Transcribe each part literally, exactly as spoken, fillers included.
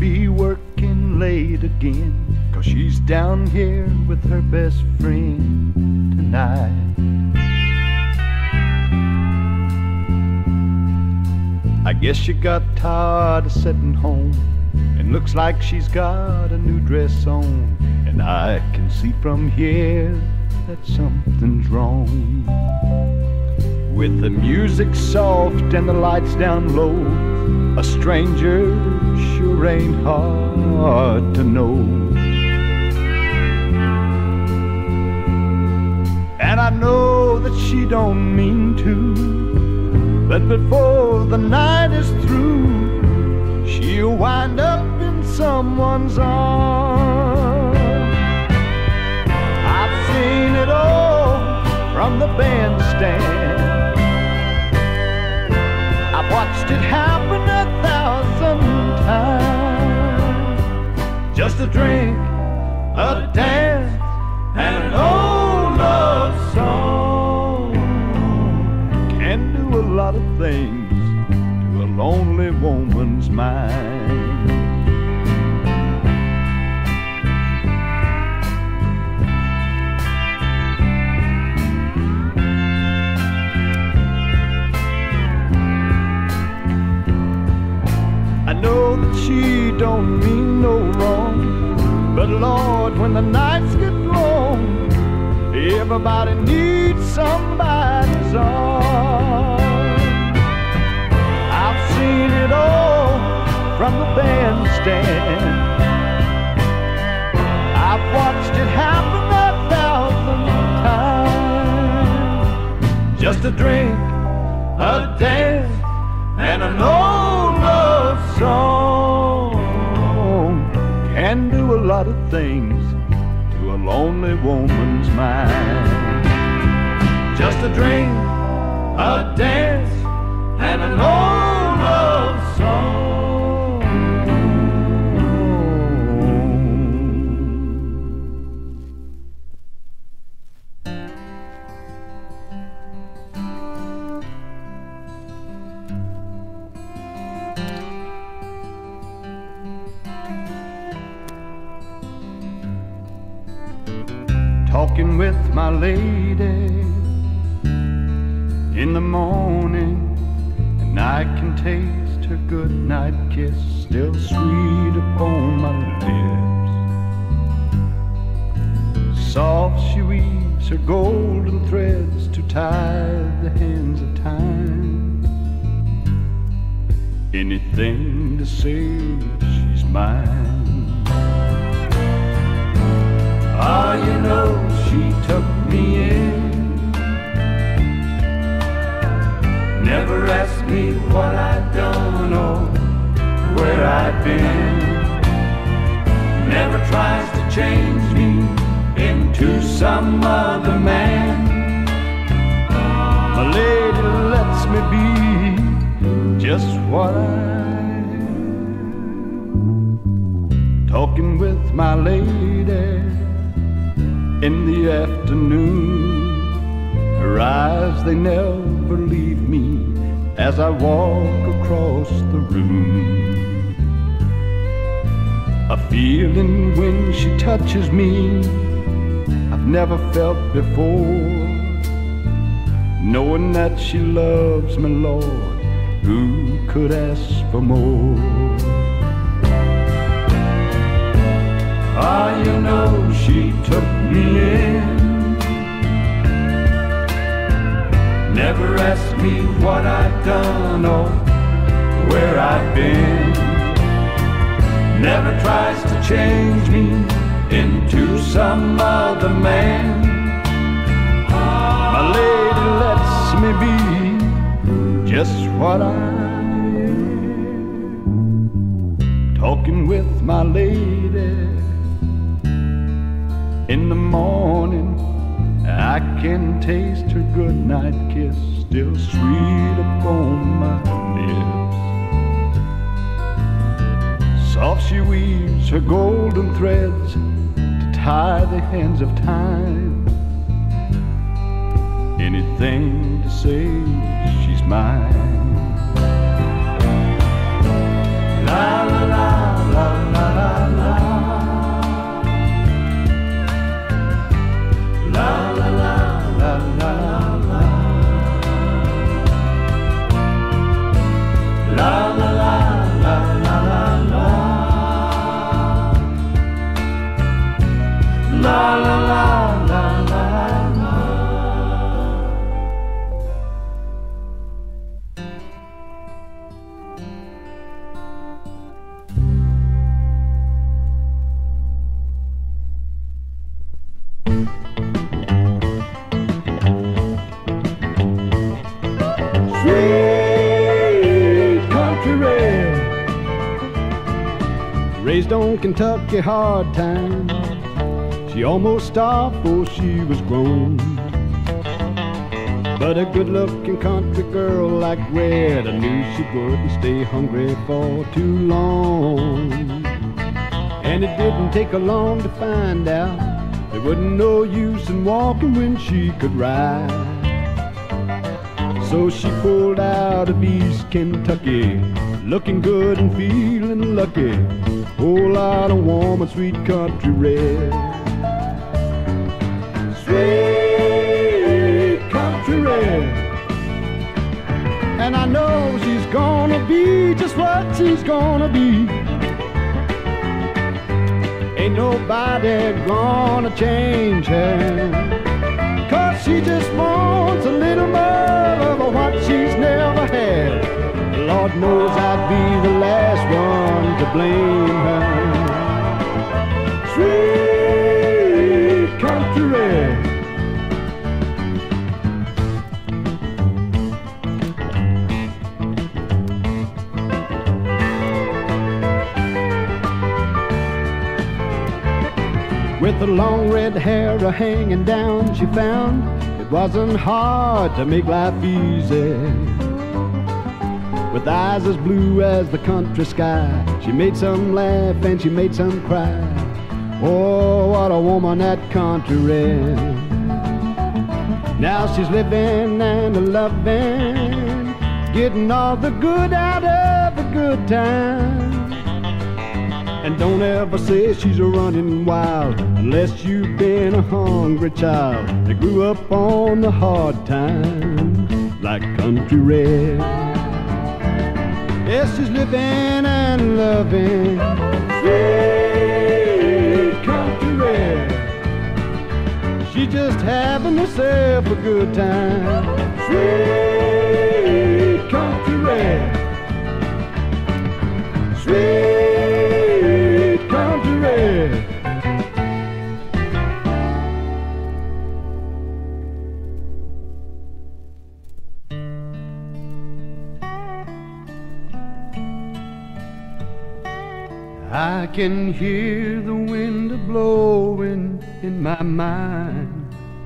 be working late again, 'cause she's down here with her best friend tonight. I guess she got tired of sitting home, and looks like she's got a new dress on, and I can see from here that something's wrong. With the music soft and the lights down low, a stranger sure ain't hard to know. And I know that she don't mean to, but before the night is through, she'll wind up in someone's arms. I've seen it all from the bandstand. I've watched it happen a thousand times. Just a drink, a dance, and an old love song can do a lot of things to a lonely woman's mind. I know that she don't mean no wrong, but Lord, when the nights get long, everybody needs somebody's arm. I've seen it all from the bandstand. I've watched it happen a thousand times. Just a drink, a dance, and an old love song can do a lot of things to a lonely woman's mind. Just a drink, a dance, and an old love song. Talking with my lady in the morning, and I can taste her goodnight kiss still sweet upon my lips. Soft she weaves her golden threads to tie the hands of time. Anything to say she's mine. Ah, you know she took me in, never asked me what I'd done or where I'd been, never tries to change me into some other man. My lady lets me be just what I am. Talking with my lady in the afternoon, her eyes, they never leave me as I walk across the room. A feeling when she touches me I've never felt before, knowing that she loves me, Lord, who could ask for more? Ah, you know she took me in, never asked me what I'd done or where I'd been, never tries to change me into some other man. My lady lets me be just what I am. Talking with my lady in the morning, I can taste her goodnight kiss still sweet upon my lips. Soft she weaves her golden threads to tie the hands of time. Anything to say she's mine. La la la la. long Kentucky hard times. She almost stopped before she was grown. But a good-looking country girl like Red, I knew she wouldn't stay hungry for too long. And it didn't take her long to find out there wasn't no use in walking when she could ride. So she pulled out of East Kentucky, looking good and feeling lucky. Whole lot of warm and sweet country red. Sweet country red. And I know she's gonna be just what she's gonna be. Ain't nobody gonna change her, 'cause she just wants a little more of what she's never had. Lord knows I'd be the last one to blame her. Sweet country red. With her long red hair hanging down, she found it wasn't hard to make life easy. With eyes as blue as the country sky, she made some laugh and she made some cry. Oh, what a woman that country red. Now she's living and loving, getting all the good out of a good time. And don't ever say she's running wild unless you've been a hungry child that grew up on the hard times like country red. Yes, she's living and loving, sweet country red. She's just having herself a good time, sweet country red. Sweet country red. I can hear the wind blowing in my mind,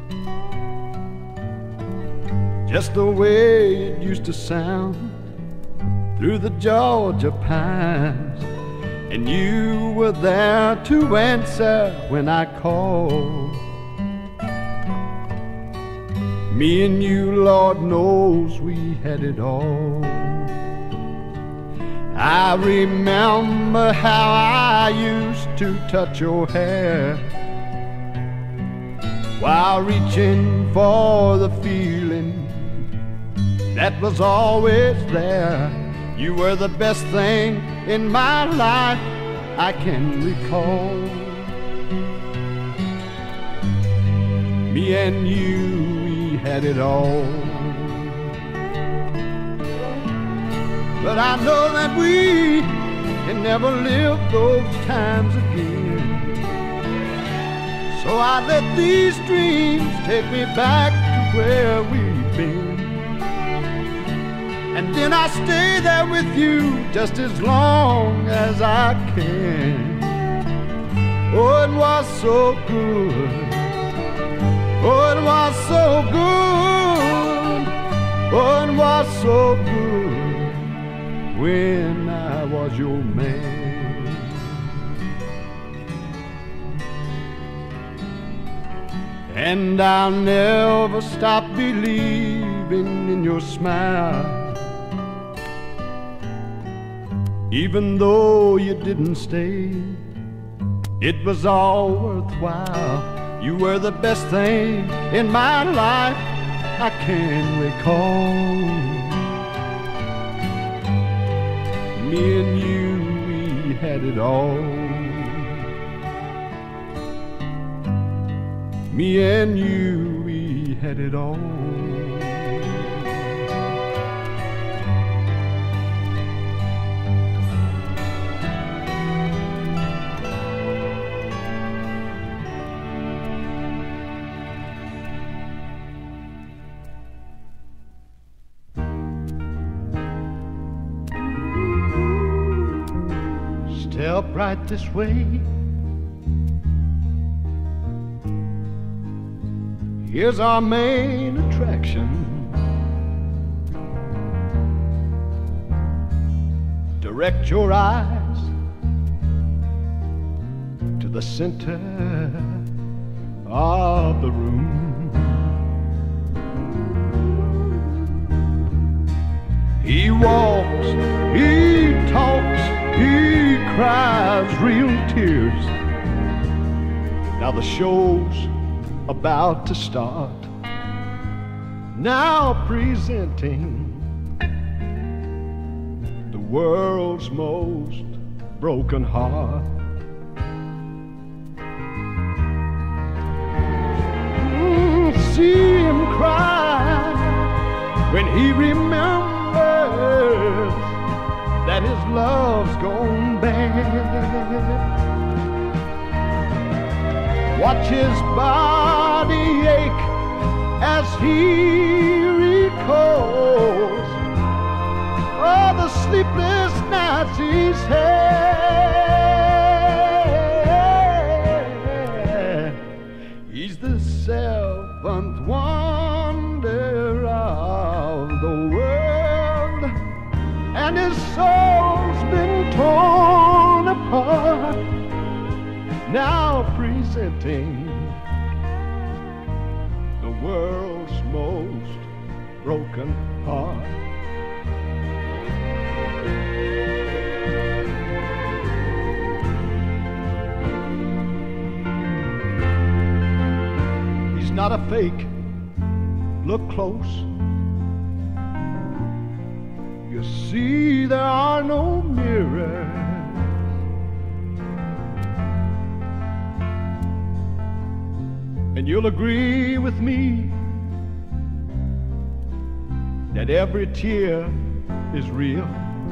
just the way it used to sound through the Georgia pines. And you were there to answer when I called. Me and you, Lord knows we had it all. I remember how I used to touch your hair while reaching for the feeling that was always there. You were the best thing in my life I can recall. Me and you, we had it all. But I know that we can never live those times again. So I let these dreams take me back to where we've been. And then I stay there with you just as long as I can. Oh, it was so good. Oh, it was so good. Oh, it was so good when I was your man. And I'll never stop believing in your smile, even though you didn't stay. It was all worthwhile. You were the best thing in my life I can recall. Me and you, we had it all. Me and you, we had it all. help right this way. Here's our main attraction. Direct your eyes to the center of the room. He walks, he talks, he cries real tears. Now the show's about to start. Now presenting the world's most broken heart. Mm, see him cry when he remembers that his love's gone bad. Watch his body ache as he recalls all the sleepless nights he's had. He's the seventh wonder of the world, and his soul's been torn apart. Now presenting the world's most broken heart. He's not a fake. Look close. You see there are no mirrors. And you'll agree with me that every tear is real.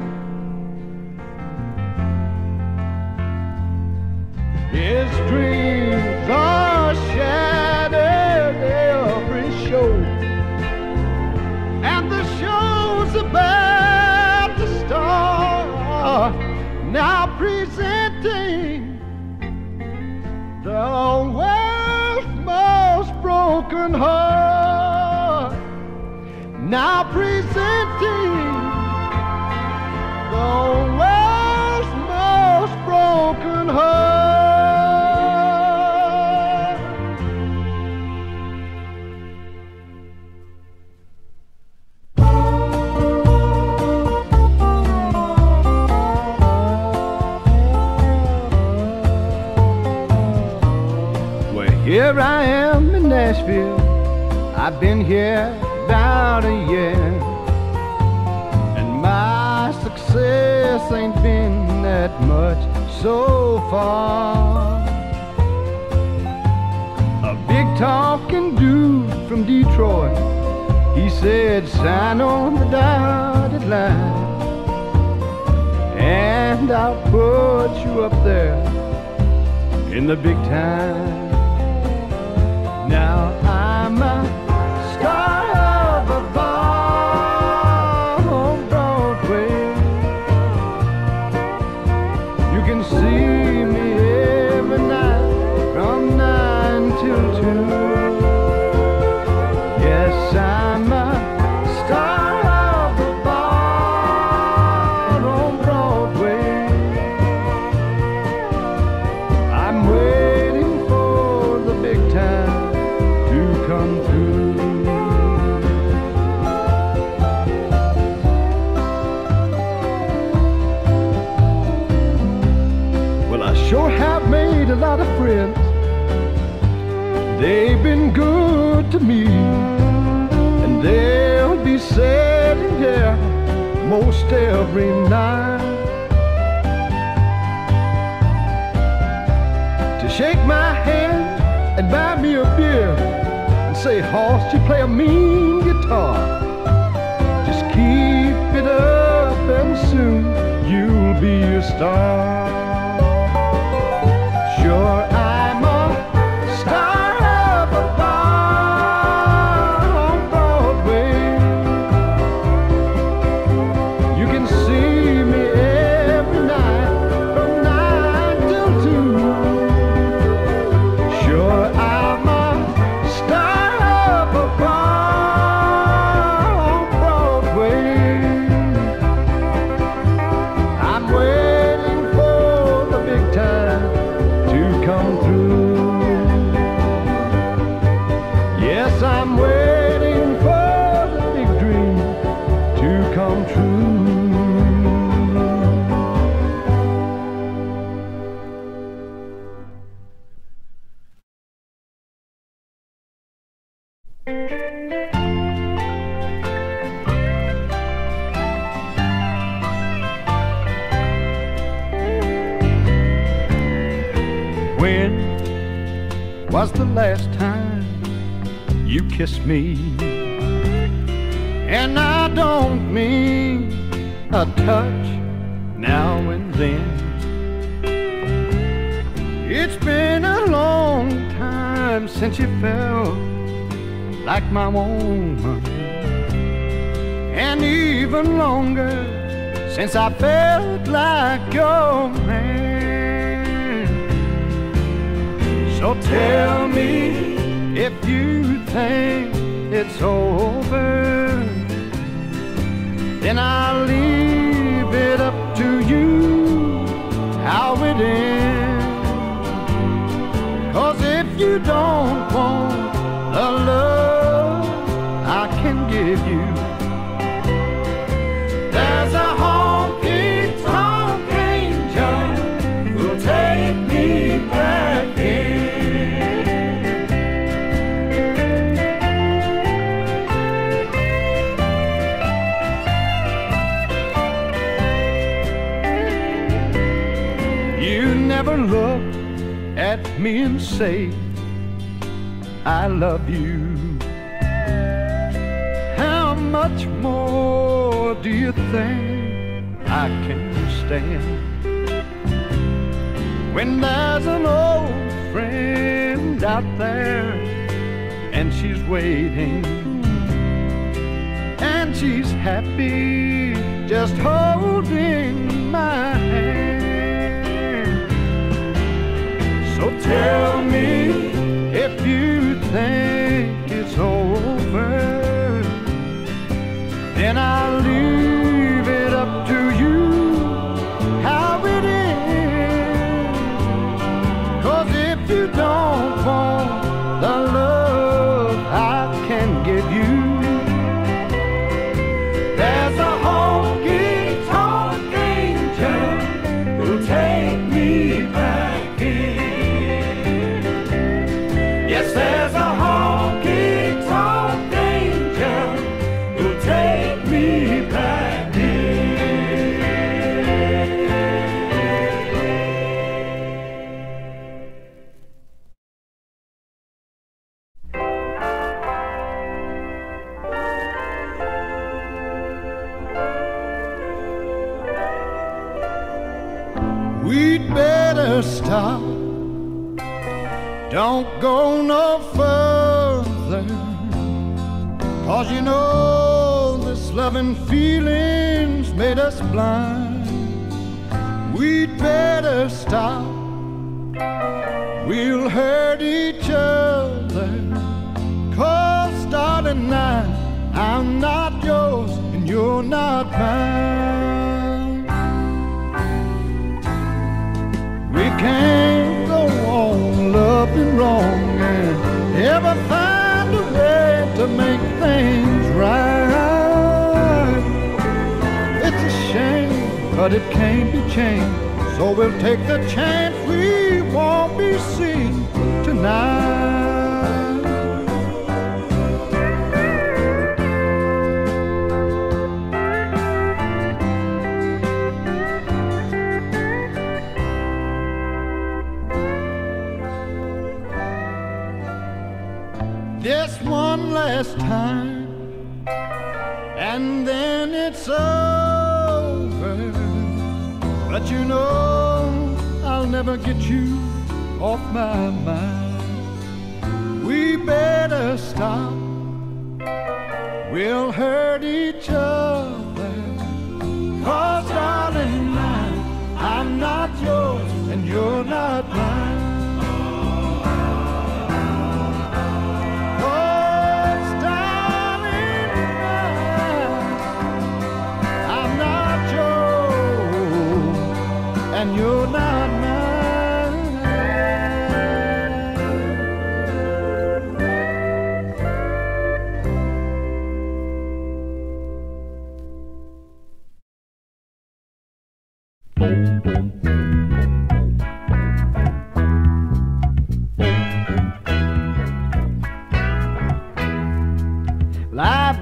His dreams are shattered every show, and the show's about to start. Now presenting the world's most broken heart. Now presenting the world's most broken heart. Here I am in Nashville. I've been here about a year, and my success ain't been that much so far. A big talking dude from Detroit, he said, sign on the dotted line, and I'll put you up there in the big time. Now I'm a star of a bar on Broadway. You can see me every night from nine till two. Yes, I'm a star of a bar on Broadway. I'm waiting for the big time come through. Well, I sure have made a lot of friends. They've been good to me, and they'll be sitting here most every night to shake my hand and buy me a beer. Say, horse, you play a mean guitar. Just keep it up and soon you'll be a star. Sure, I'm a star of a bar on Broadway. You can see me every night from nine 'cause I'm waiting for the big dream to come true. When was the last time you kissed me? And I don't mean a touch now and then. It's been a long time since you felt like my woman, and even longer since I felt like your man. So tell me if you think it's over, then I'll leave it up to you how it ends. 'Cause if you don't want the love I can give you, there's a honky tonk angel who'll take me back in. Never look at me and say I love you. How much more do you think I can stand when there's an old friend out there and she's waiting, and she's happy just holding my hand? So tell me if you think it's over, then I'll leave it up to you how it is. 'Cause if you don't want the love I can give you, there's a honky tonk angel who'll take me back in. Yes, there's a honky tonk angel who'll take me back We'd better stop. Don't go no further, 'cause you know this loving feeling's made us blind. We'd better stop. We'll hurt each other, 'cause darling, now I'm not yours and you're not mine. We can't go on loving wrong and ever find a way to make things right. It's a shame, but it can't be changed, so we'll take the chance we won't be seen tonight. This one last time, and then it's over. But you know I'll never get you off my mind. We better stop. We'll hurt each other, 'cause darling, mine, I'm not yours and you're not mine. And you're not mine.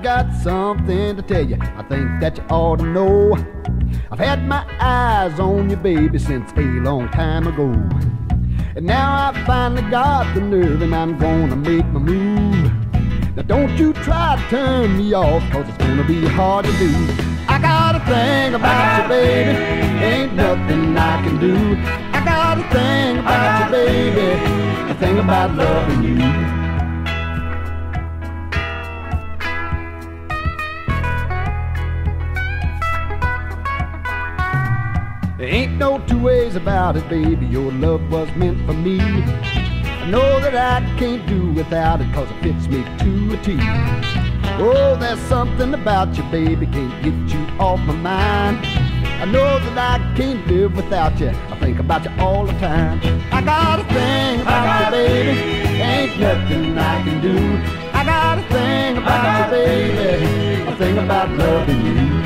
got something to tell you I think that you ought to know. I've had my eyes on you, baby, since a long time ago. And now I finally got the nerve and I'm gonna make my move. Now don't you try to turn me off, cause it's gonna be hard to do. I got a thing about you, baby, ain't nothing I can do. I got a thing about you, baby, a thing about loving you. There ain't no two ways about it, baby, your love was meant for me. I know that I can't do without it, cause it fits me to a T. Oh, there's something about you, baby, can't get you off my mind. I know that I can't live without you, I think about you all the time. I got a thing about you, baby, ain't nothing I can do. I got a thing about you, baby, a thing about loving you.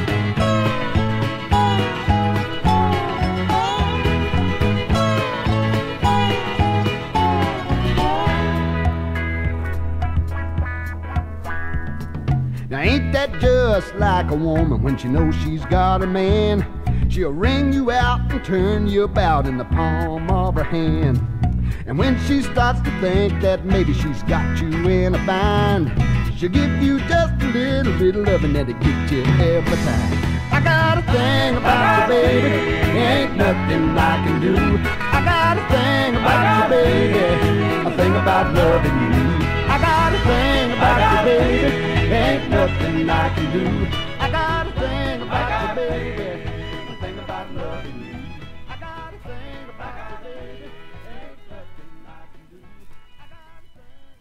Now ain't that just like a woman when she knows she's got a man? She'll wring you out and turn you about in the palm of her hand. And when she starts to think that maybe she's got you in a bind, she'll give you just a little bit of loving that'll get you every time. I got a thing about you, baby, ain't nothing I can do. I got a thing about you, baby, a thing about loving you. I got a thing about you, baby, ain't nothing I can do. I got a thing about you, baby, a thing about loving you. I got a thing about you, baby, ain't nothing I can do. I got a thing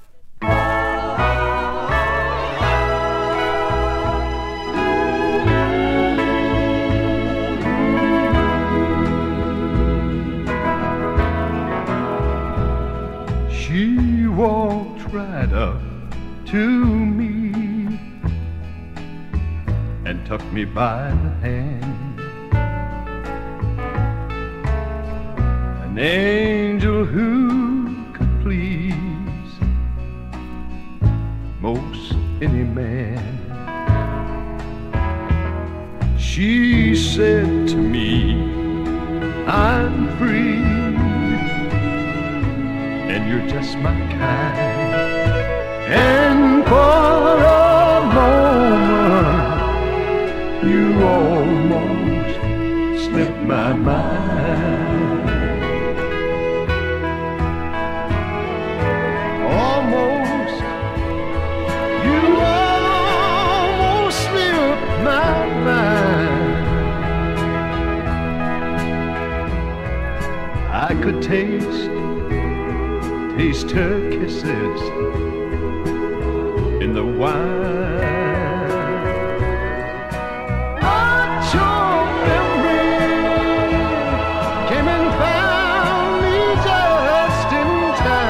about you. She walked right up to me and took me by the hand. An angel who could please most any man. She said to me, I'm free and you're just my kind. And for a moment you almost slipped my mind. Almost, you almost slipped my mind. I could taste, taste her kisses in the wine. But your memory came and found me just in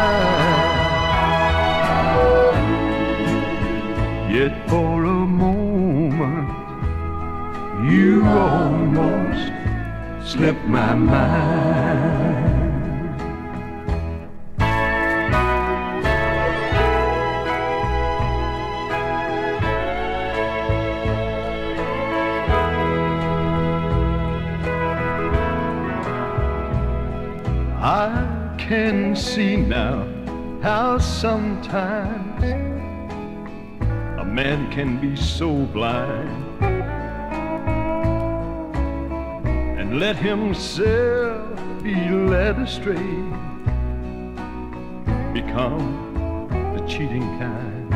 time. Yet for a moment you almost slipped my mind. I can see now how sometimes a man can be so blind and let himself be led astray, become the cheating kind.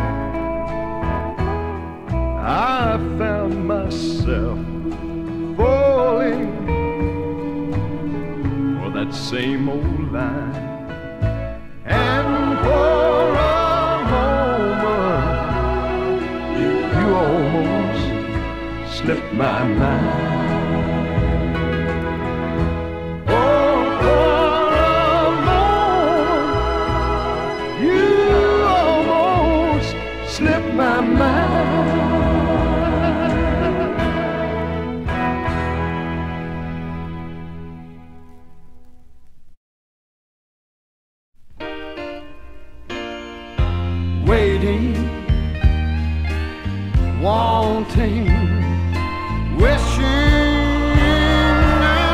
I found myself falling that same old line, and for a moment you, you almost slipped my mind. Oh, for a moment you almost slipped my mind. wanting, wishing and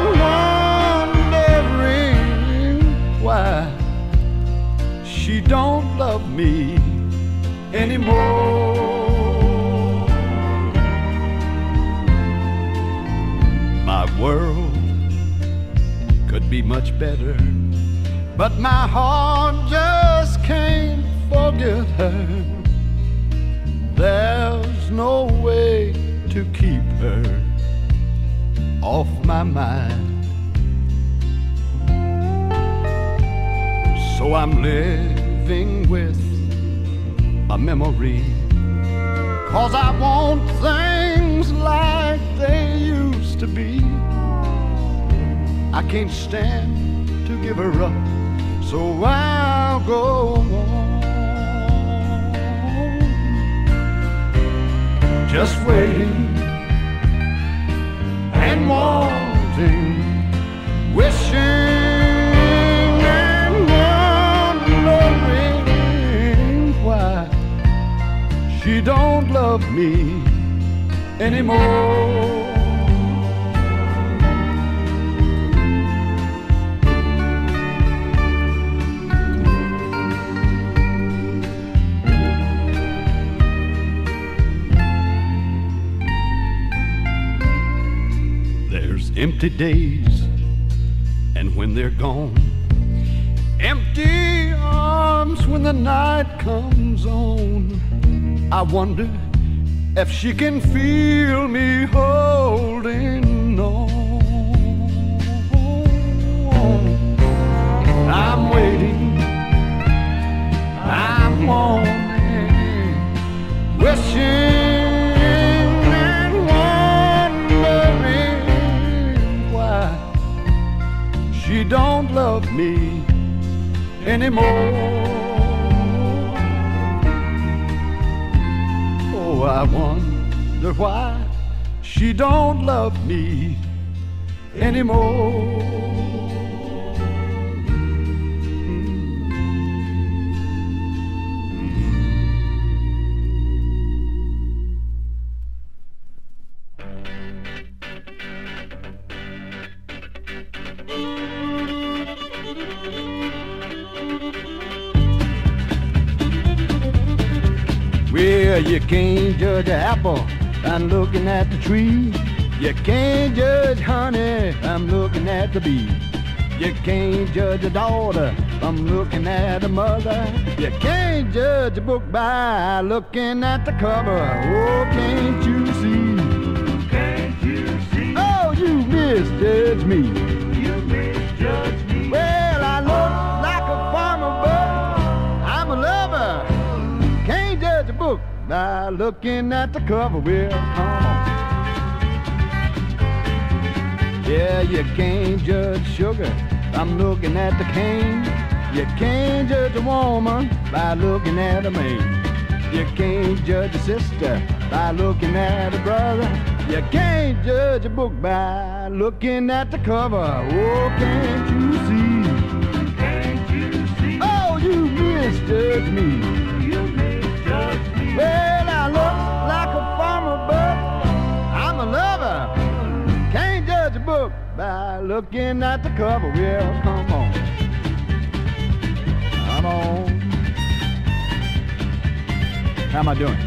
wondering why she don't love me anymore. My world could be much better, but my heart just can't forget her. There's no way to keep her off my mind. So I'm living with a memory, 'cause I want things like they used to be. I can't stand to give her up, so I'll go on, just waiting and wanting, wishing and wondering why she don't love me anymore. Empty days, and when they're gone, empty arms when the night comes on. I wonder if she can feel me holding on. I'm waiting, I'm wanting, wishing she don't love me anymore. Oh, I wonder why she don't love me anymore. Well, you can't judge an apple, I'm looking at the tree. You can't judge honey, I'm looking at the bee. You can't judge a daughter, I'm looking at a mother. You can't judge a book by looking at the cover. Oh, can't you see? Can't you see? Oh, you misjudge me. You misjudge me. Well, I look like a farmer, but I'm a lover. Can't judge a book by looking at the cover. Well, come on. Yeah, you can't judge sugar, I'm looking at the cane. You can't judge a woman by looking at a man. You can't judge a sister by looking at a brother. You can't judge a book by looking at the cover. Oh, can't you see? Can't you see? Oh, you misjudge me. You misjudge me. Well, I look like a farmer, but I'm a lover. Can't judge a book by looking at the cover. Well, come on. Come on. How am I doing?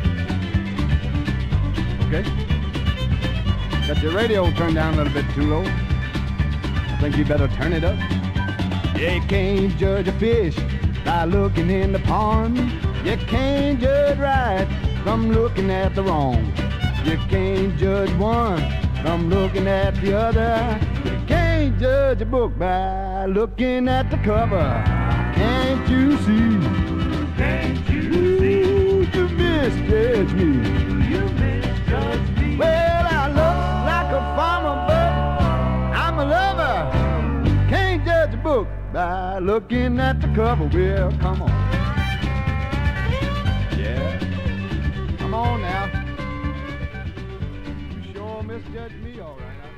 Okay? Got your radio turned down a little bit too low. I think you better turn it up. You can't judge a fish by looking in the pond. You can't judge right from looking at the wrong. You can't judge one from looking at the other. You can't judge a book by looking at the cover. Can't you see? Can't you see? Ooh, you misjudge me. You misjudge me. Well, I look like a farmer, but I'm a lover. Can't judge a book by looking at the cover. Well, come on. Yeah. Come on now. You sure misjudged me, all right.